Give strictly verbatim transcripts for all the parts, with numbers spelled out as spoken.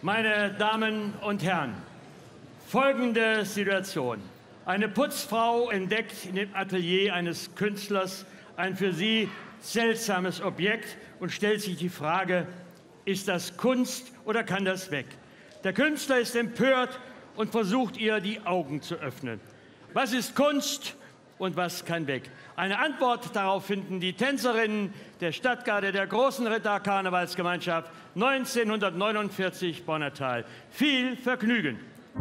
Meine Damen und Herren, folgende Situation. Eine Putzfrau entdeckt in dem Atelier eines Künstlers ein für sie seltsames Objekt und stellt sich die Frage, ist das Kunst oder kann das weg? Der Künstler ist empört und versucht ihr die Augen zu öffnen. Was ist Kunst und was kann weg? Eine Antwort darauf finden die Tänzerinnen der Stadtgarde der großen Ritter-Karnevalsgemeinschaft neunzehnhundertneunundvierzig Bonnertal. Viel Vergnügen!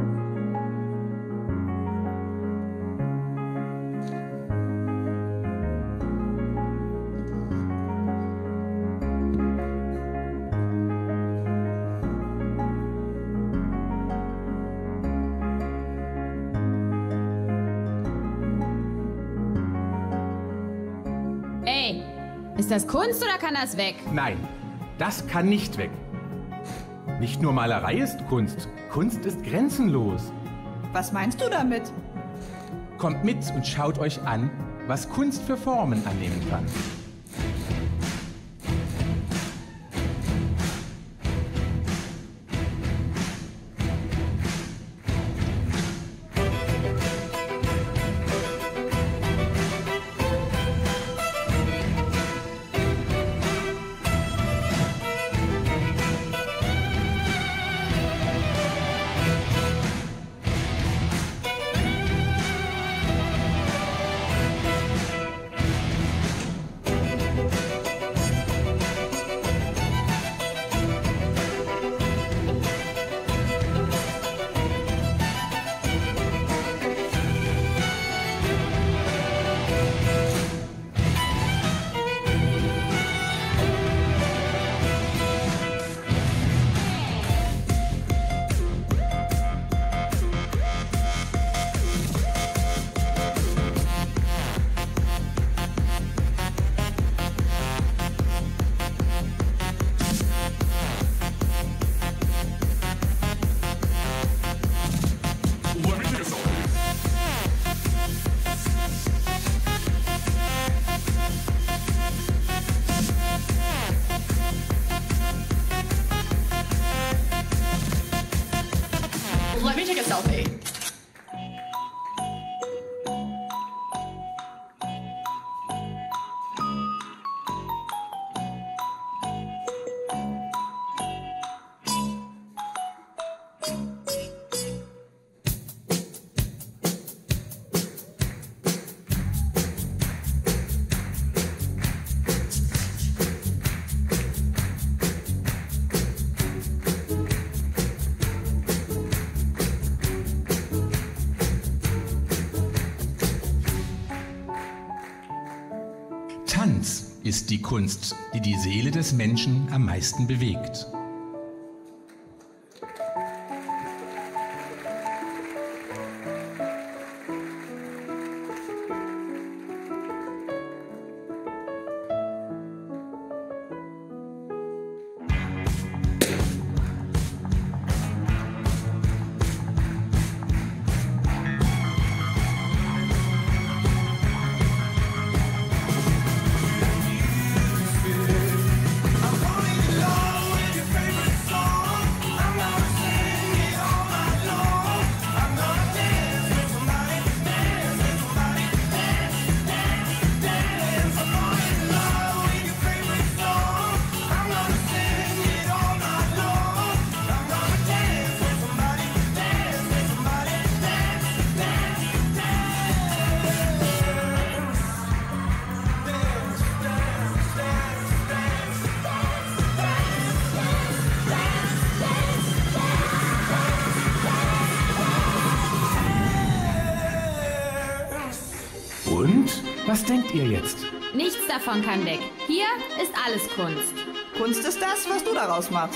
Ey, ist das Kunst oder kann das weg? Nein, das kann nicht weg. Nicht nur Malerei ist Kunst, Kunst ist grenzenlos. Was meinst du damit? Kommt mit und schaut euch an, was Kunst für Formen annehmen kann. Let me take a selfie. Tanz ist die Kunst, die die Seele des Menschen am meisten bewegt. Und? Was denkt ihr jetzt? Nichts davon kann weg. Hier ist alles Kunst. Kunst ist das, was du daraus machst.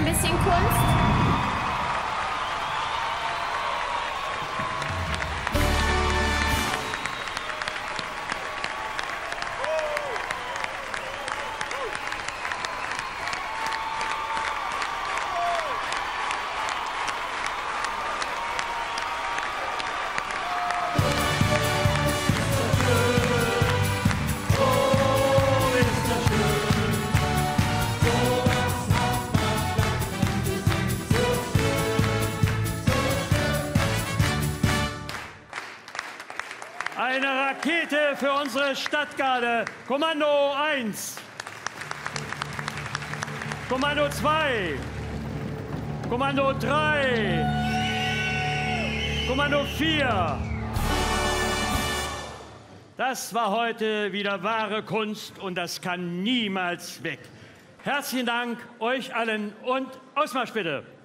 ein bisschen Kunst? Eine Rakete für unsere Stadtgarde. Kommando eins. Kommando zwei. Kommando drei. Kommando vier. Das war heute wieder wahre Kunst und das kann niemals weg. Herzlichen Dank euch allen und Ausmarsch bitte.